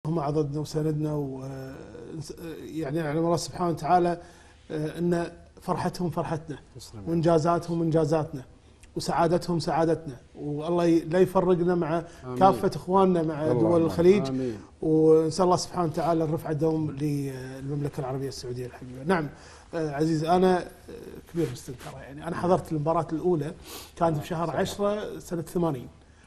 هم عضدنا وسندنا يعني نعلم الله سبحانه وتعالى ان فرحتهم فرحتنا وانجازاتهم انجازاتنا وسعادتهم سعادتنا، والله لا يفرقنا مع كافه اخواننا مع دول الخليج. آمين. ونسال الله سبحانه وتعالى الرفع الدوم للمملكه العربية السعوديه الحبيبه. نعم عزيز، انا كبير مستنكر يعني، انا حضرت المباراه الاولى كانت في شهر 10 سنه 80.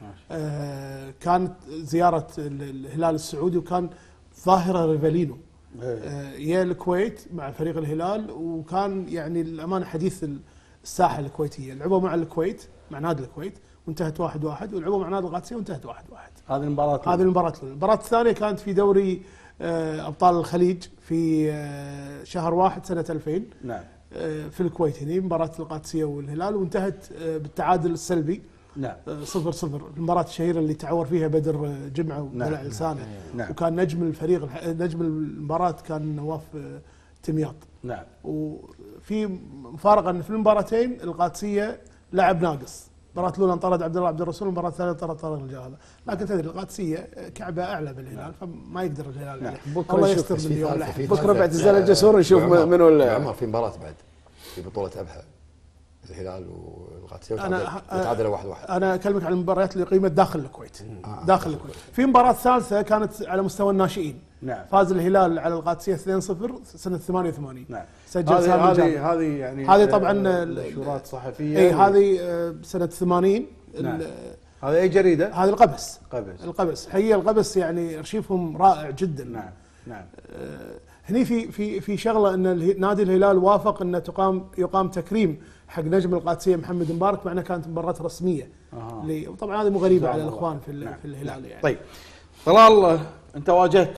كانت زياره الهلال السعودي، وكان ظاهره ريفالينو يا الكويت مع فريق الهلال، وكان يعني الامانه حديث الساحه الكويتيه. لعبوا مع الكويت مع نادي الكويت وانتهت 1-1، ولعبوا مع نادي القادسيه وانتهت 1-1. هذه المباراه المباراه الثانيه كانت في دوري ابطال الخليج في شهر 1 سنه 2000. نعم. في الكويت هنا مباراه القادسيه والهلال، وانتهت بالتعادل السلبي. نعم. 0-0. المباراه الشهيره اللي تعور فيها بدر جمعه وبلع لسانه. نعم. وكان نجم الفريق نجم المباراه كان نواف تمياط. نعم. وفي مفارقه ان في المباراتين القادسيه لعب ناقص. المباراه الاولى انطرد عبد الله عبد الرسول، المباراه الثانيه انطرد طارق الجهاله، لكن تدري القادسيه كعبه اعلى بالهلال، فما يقدر الهلال عليه. الله يستر باليوم. بكره بعد الزلمه الجسور نشوف منو عمر في مباراه بعد في بطوله ابها الهلال والقادسيه وتعادلوا 1-1. انا اكلمك عن المباريات اللي قيمت داخل الكويت. داخل الكويت في مباراه ثالثه كانت على مستوى الناشئين. نعم. فاز الهلال على القادسيه 2-0 سنه 88. نعم. سجل هذه يعني هذه طبعا منشورات صحفيه. اي هذه سنه 80. نعم. هذه اي جريده؟ هذه القبس. القبس حقيقه القبس يعني ارشيفهم رائع جدا. نعم. نعم. هني في شغله ان نادي الهلال وافق ان يقام تكريم حق نجم القادسيه محمد مبارك، مع انها كانت مباراه رسميه. وطبعا هذه مو غريبه على الاخوان في الهلال يعني. طيب طلال، انت واجهت